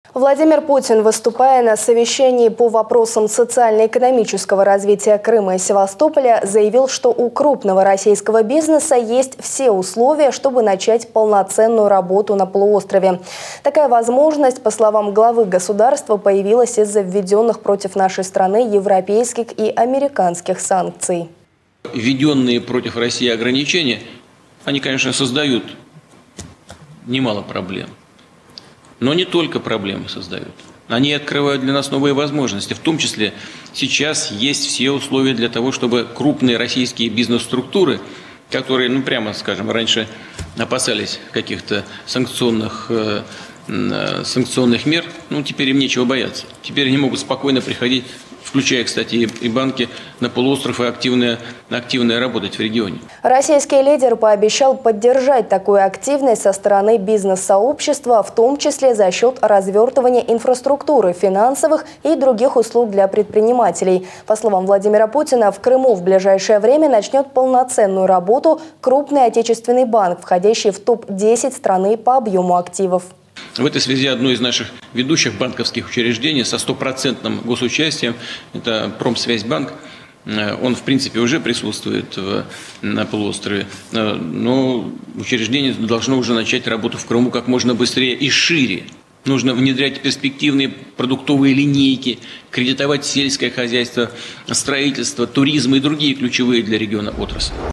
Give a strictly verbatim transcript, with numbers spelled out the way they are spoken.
Владимир Путин, выступая на совещании по вопросам социально-экономического развития Крыма и Севастополя, заявил, что у крупного российского бизнеса есть все условия, чтобы начать полноценную работу на полуострове. Такая возможность, по словам главы государства, появилась из-за введенных против нашей страны европейских и американских санкций. Введенные против России ограничения, они, конечно, создают немало проблем. Но не только проблемы создают. Они открывают для нас новые возможности. В том числе сейчас есть все условия для того, чтобы крупные российские бизнес-структуры, которые, ну прямо скажем, раньше опасались каких-то санкционных, э, э, санкционных мер, ну теперь им нечего бояться. Теперь они могут спокойно приходить, включая, кстати, и банки, на полуостров и активно, активно работать в регионе. Российский лидер пообещал поддержать такую активность со стороны бизнес-сообщества, в том числе за счет развертывания инфраструктуры, финансовых и других услуг для предпринимателей. По словам Владимира Путина, в Крыму в ближайшее время начнет полноценную работу крупный отечественный банк, входящий в топ десять страны по объему активов. В этой связи одно из наших ведущих банковских учреждений со стопроцентным госучастием, это Промсвязьбанк, он в принципе уже присутствует в, на полуострове, но учреждение должно уже начать работу в Крыму как можно быстрее и шире. Нужно внедрять перспективные продуктовые линейки, кредитовать сельское хозяйство, строительство, туризм и другие ключевые для региона отрасли.